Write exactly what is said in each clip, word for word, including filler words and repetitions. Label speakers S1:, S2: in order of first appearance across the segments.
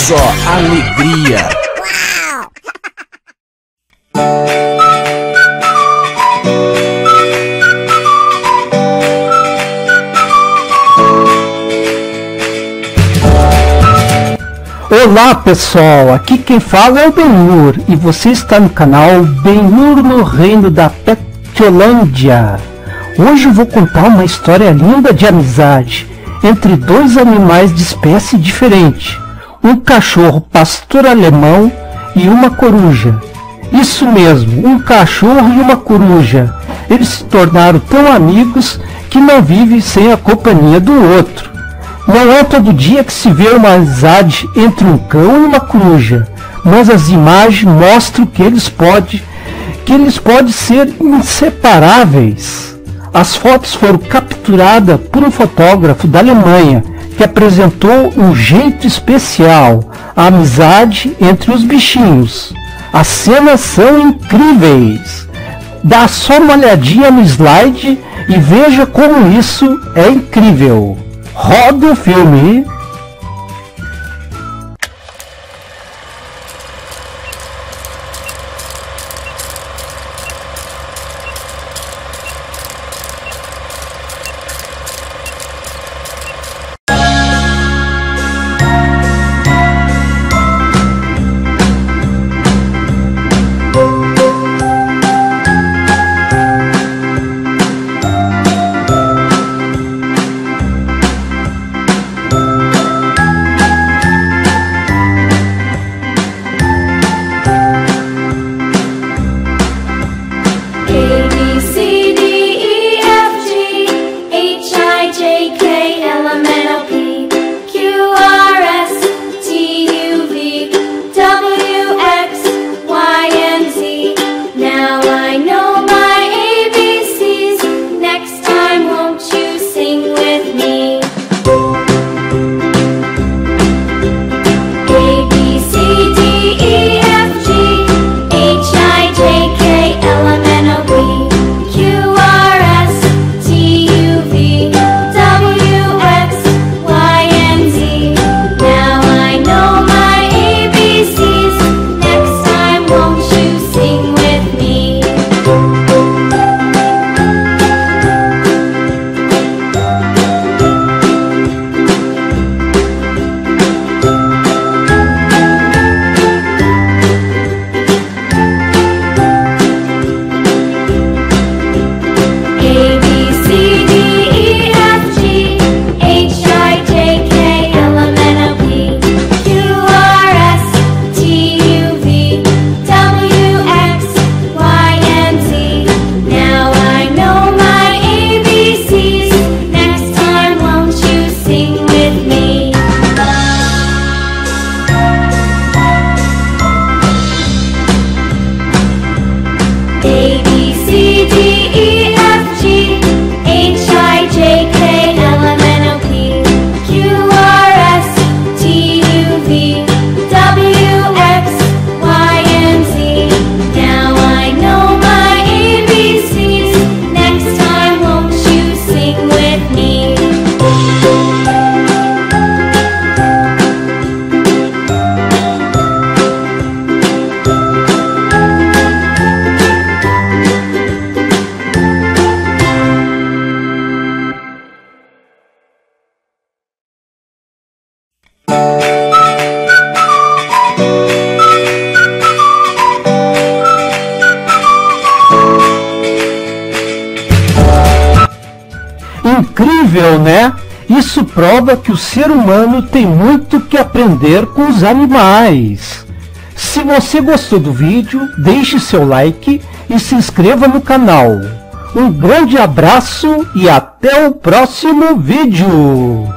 S1: só alegria.
S2: Olá pessoal, aqui quem fala é o Ben-Hur e você está no canal Ben-Hur no Reino da Petiolândia. Hoje eu vou contar uma história linda de amizade entre dois animais de espécie diferente, um cachorro pastor alemão e uma coruja. Isso mesmo, um cachorro e uma coruja. Eles se tornaram tão amigos que não vivem sem a companhia do outro. Não é todo dia que se vê uma amizade entre um cão e uma coruja, mas as imagens mostram que eles podem, que eles podem ser inseparáveis. As fotos foram capturadas por um fotógrafo da Alemanha que apresentou um jeito especial, a amizade entre os bichinhos. As cenas são incríveis. Dá só uma olhadinha no slide e veja como isso é incrível. Roda o filme. Incrível, né? Isso prova que o ser humano tem muito que aprender com os animais. Se você gostou do vídeo, deixe seu like e se inscreva no canal. Um grande abraço e até o próximo vídeo!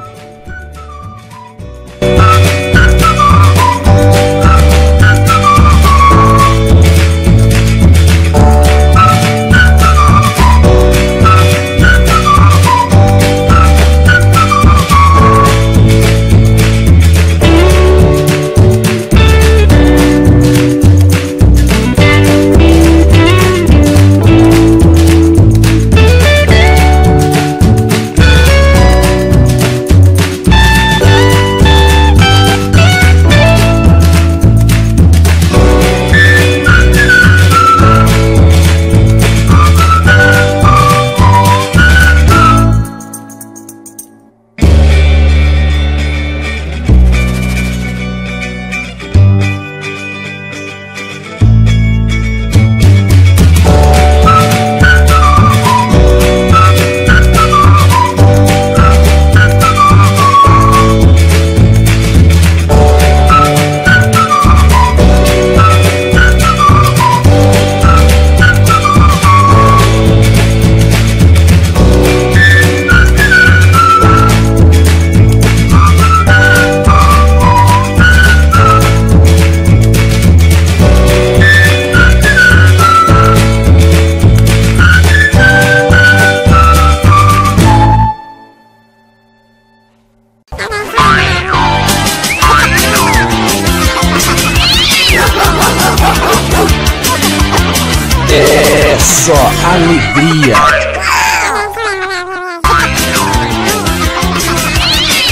S1: É só alegria.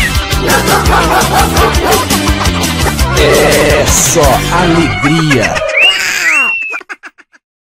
S1: É só alegria.